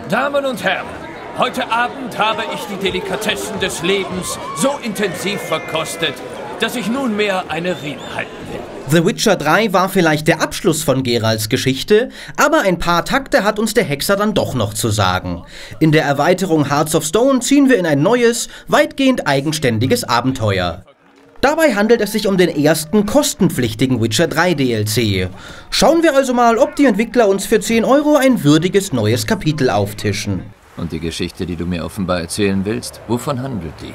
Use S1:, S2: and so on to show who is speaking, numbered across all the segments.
S1: Damen und Herren, heute Abend habe ich die Delikatessen des Lebens so intensiv verkostet, dass ich nunmehr eine Rede halten will.
S2: The Witcher 3 war vielleicht der Abschluss von Geralts Geschichte, aber ein paar Takte hat uns der Hexer dann doch noch zu sagen. In der Erweiterung Hearts of Stone ziehen wir in ein neues, weitgehend eigenständiges Abenteuer. Dabei handelt es sich um den ersten kostenpflichtigen Witcher 3 DLC. Schauen wir also mal, ob die Entwickler uns für 10 € ein würdiges neues Kapitel auftischen.
S1: Und die Geschichte, die du mir offenbar erzählen willst, wovon handelt die?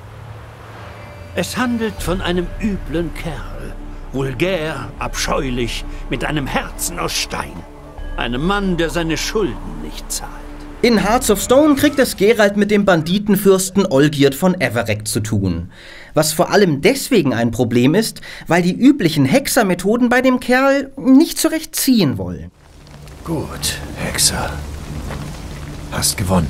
S3: Es handelt von einem üblen Kerl. Vulgär, abscheulich, mit einem Herzen aus Stein. Einem Mann, der seine Schulden nicht zahlt.
S2: In Hearts of Stone kriegt es Geralt mit dem Banditenfürsten Olgierd von Everec zu tun. Was vor allem deswegen ein Problem ist, weil die üblichen Hexermethoden bei dem Kerl nicht so recht ziehen wollen.
S4: Gut, Hexer. Hast gewonnen.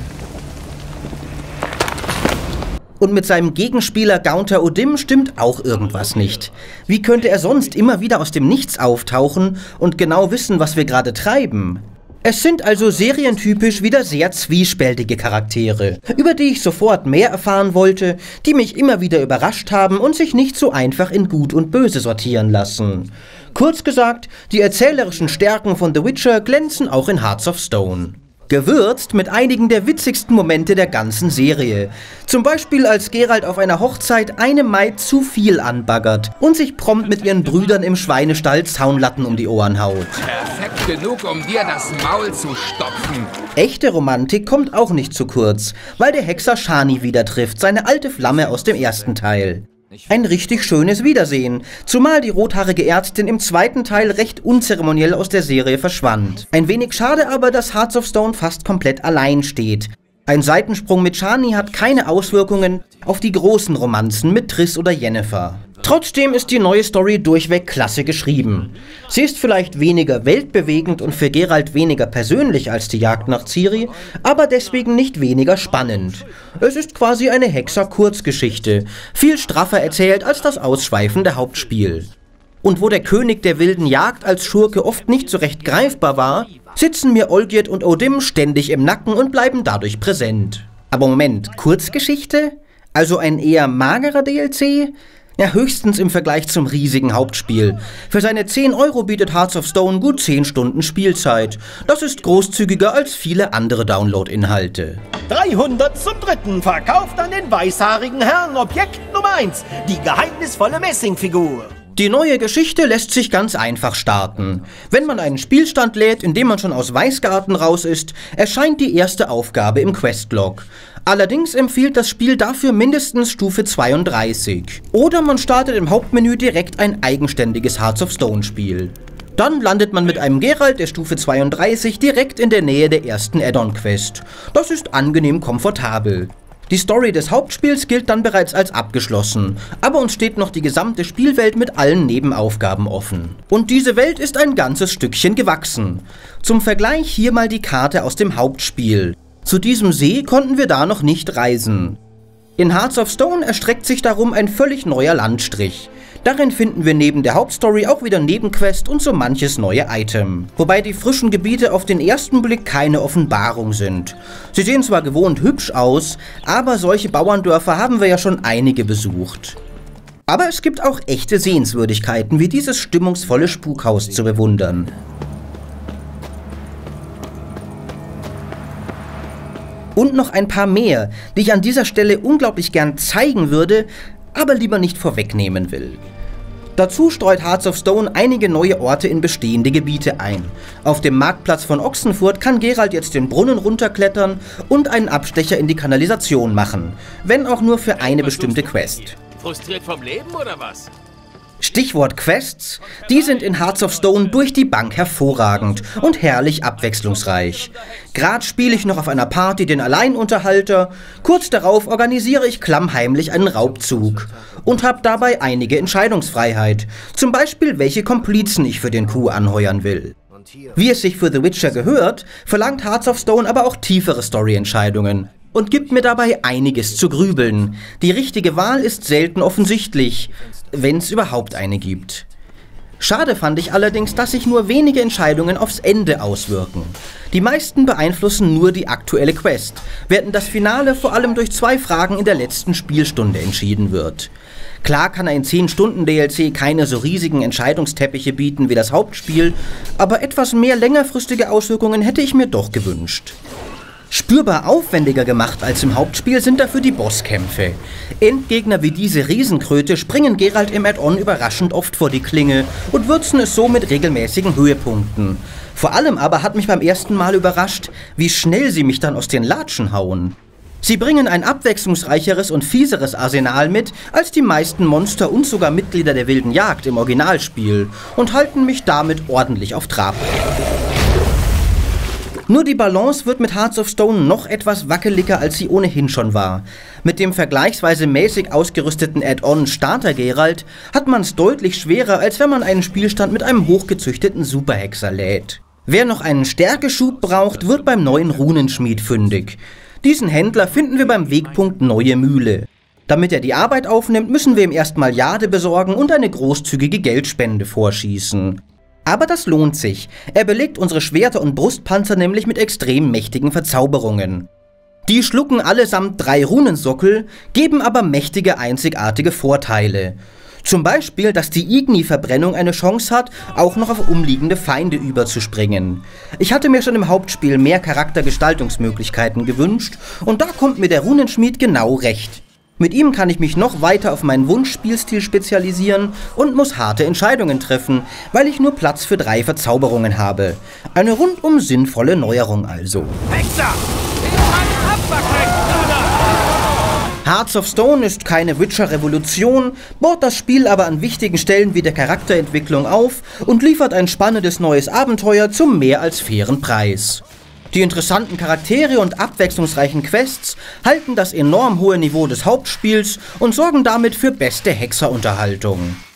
S2: Und mit seinem Gegenspieler Gaunter O'Dimm stimmt auch irgendwas nicht. Wie könnte er sonst immer wieder aus dem Nichts auftauchen und genau wissen, was wir gerade treiben? Es sind also serientypisch wieder sehr zwiespältige Charaktere, über die ich sofort mehr erfahren wollte, die mich immer wieder überrascht haben und sich nicht so einfach in Gut und Böse sortieren lassen. Kurz gesagt, die erzählerischen Stärken von The Witcher glänzen auch in Hearts of Stone. Gewürzt mit einigen der witzigsten Momente der ganzen Serie. Zum Beispiel als Geralt auf einer Hochzeit eine Maid zu viel anbaggert und sich prompt mit ihren Brüdern im Schweinestall Zaunlatten um die Ohren haut.
S5: Perfekt genug, um dir das Maul zu stopfen.
S2: Echte Romantik kommt auch nicht zu kurz, weil der Hexer Shani wieder trifft, seine alte Flamme aus dem ersten Teil. Ein richtig schönes Wiedersehen, zumal die rothaarige Ärztin im zweiten Teil recht unzeremoniell aus der Serie verschwand. Ein wenig schade aber, dass Hearts of Stone fast komplett allein steht. Ein Seitensprung mit Shani hat keine Auswirkungen auf die großen Romanzen mit Triss oder Yennefer. Trotzdem ist die neue Story durchweg klasse geschrieben. Sie ist vielleicht weniger weltbewegend und für Geralt weniger persönlich als die Jagd nach Ciri, aber deswegen nicht weniger spannend. Es ist quasi eine Hexer-Kurzgeschichte, viel straffer erzählt als das ausschweifende Hauptspiel. Und wo der König der wilden Jagd als Schurke oft nicht so recht greifbar war, sitzen mir Olgierd und O'Dimm ständig im Nacken und bleiben dadurch präsent. Aber Moment, Kurzgeschichte? Also ein eher magerer DLC? Ja, höchstens im Vergleich zum riesigen Hauptspiel. Für seine 10 € bietet Hearts of Stone gut 10 Stunden Spielzeit. Das ist großzügiger als viele andere Download-Inhalte.
S6: 300 zum dritten, verkauft an den weißhaarigen Herrn, Objekt Nummer 1, die geheimnisvolle Messingfigur.
S2: Die neue Geschichte lässt sich ganz einfach starten. Wenn man einen Spielstand lädt, in dem man schon aus Weißgarten raus ist, erscheint die erste Aufgabe im Questlog. Allerdings empfiehlt das Spiel dafür mindestens Stufe 32. Oder man startet im Hauptmenü direkt ein eigenständiges Hearts of Stone Spiel. Dann landet man mit einem Geralt der Stufe 32 direkt in der Nähe der ersten Add-on-Quest. Das ist angenehm komfortabel. Die Story des Hauptspiels gilt dann bereits als abgeschlossen, aber uns steht noch die gesamte Spielwelt mit allen Nebenaufgaben offen. Und diese Welt ist ein ganzes Stückchen gewachsen. Zum Vergleich hier mal die Karte aus dem Hauptspiel. Zu diesem See konnten wir da noch nicht reisen. In Hearts of Stone erstreckt sich darum ein völlig neuer Landstrich. Darin finden wir neben der Hauptstory auch wieder Nebenquest und so manches neue Item. Wobei die frischen Gebiete auf den ersten Blick keine Offenbarung sind. Sie sehen zwar gewohnt hübsch aus, aber solche Bauerndörfer haben wir ja schon einige besucht. Aber es gibt auch echte Sehenswürdigkeiten, wie dieses stimmungsvolle Spukhaus zu bewundern. Und noch ein paar mehr, die ich an dieser Stelle unglaublich gern zeigen würde, aber lieber nicht vorwegnehmen will. Dazu streut Hearts of Stone einige neue Orte in bestehende Gebiete ein. Auf dem Marktplatz von Ochsenfurt kann Geralt jetzt den Brunnen runterklettern und einen Abstecher in die Kanalisation machen, wenn auch nur für eine bestimmte Quest.
S1: Frustriert vom Leben oder was?
S2: Stichwort Quests, die sind in Hearts of Stone durch die Bank hervorragend und herrlich abwechslungsreich. Gerade spiele ich noch auf einer Party den Alleinunterhalter, kurz darauf organisiere ich klammheimlich einen Raubzug und habe dabei einige Entscheidungsfreiheit, zum Beispiel welche Komplizen ich für den Coup anheuern will. Wie es sich für The Witcher gehört, verlangt Hearts of Stone aber auch tiefere Storyentscheidungen und gibt mir dabei einiges zu grübeln. Die richtige Wahl ist selten offensichtlich, wenn es überhaupt eine gibt. Schade fand ich allerdings, dass sich nur wenige Entscheidungen aufs Ende auswirken. Die meisten beeinflussen nur die aktuelle Quest, während das Finale vor allem durch 2 Fragen in der letzten Spielstunde entschieden wird. Klar kann ein 10-Stunden-DLC keine so riesigen Entscheidungsteppiche bieten wie das Hauptspiel, aber etwas mehr längerfristige Auswirkungen hätte ich mir doch gewünscht. Spürbar aufwendiger gemacht als im Hauptspiel sind dafür die Bosskämpfe. Endgegner wie diese Riesenkröte springen Geralt im Add-on überraschend oft vor die Klinge und würzen es so mit regelmäßigen Höhepunkten. Vor allem aber hat mich beim ersten Mal überrascht, wie schnell sie mich dann aus den Latschen hauen. Sie bringen ein abwechslungsreicheres und fieseres Arsenal mit als die meisten Monster und sogar Mitglieder der wilden Jagd im Originalspiel und halten mich damit ordentlich auf Trab. Nur die Balance wird mit Hearts of Stone noch etwas wackeliger, als sie ohnehin schon war. Mit dem vergleichsweise mäßig ausgerüsteten Add-on Starter Geralt hat man es deutlich schwerer, als wenn man einen Spielstand mit einem hochgezüchteten Superhexer lädt. Wer noch einen Stärkeschub braucht, wird beim neuen Runenschmied fündig. Diesen Händler finden wir beim Wegpunkt Neue Mühle. Damit er die Arbeit aufnimmt, müssen wir ihm erstmal Jade besorgen und eine großzügige Geldspende vorschießen. Aber das lohnt sich. Er belegt unsere Schwerter und Brustpanzer nämlich mit extrem mächtigen Verzauberungen. Die schlucken allesamt 3 Runensockel, geben aber mächtige einzigartige Vorteile. Zum Beispiel, dass die Igni-Verbrennung eine Chance hat, auch noch auf umliegende Feinde überzuspringen. Ich hatte mir schon im Hauptspiel mehr Charaktergestaltungsmöglichkeiten gewünscht und da kommt mir der Runenschmied genau recht. Mit ihm kann ich mich noch weiter auf meinen Wunschspielstil spezialisieren und muss harte Entscheidungen treffen, weil ich nur Platz für 3 Verzauberungen habe. Eine rundum sinnvolle Neuerung also.
S3: Hexer!
S2: Hearts of Stone ist keine Witcher-Revolution, baut das Spiel aber an wichtigen Stellen wie der Charakterentwicklung auf und liefert ein spannendes neues Abenteuer zum mehr als fairen Preis. Die interessanten Charaktere und abwechslungsreichen Quests halten das enorm hohe Niveau des Hauptspiels und sorgen damit für beste Hexerunterhaltung.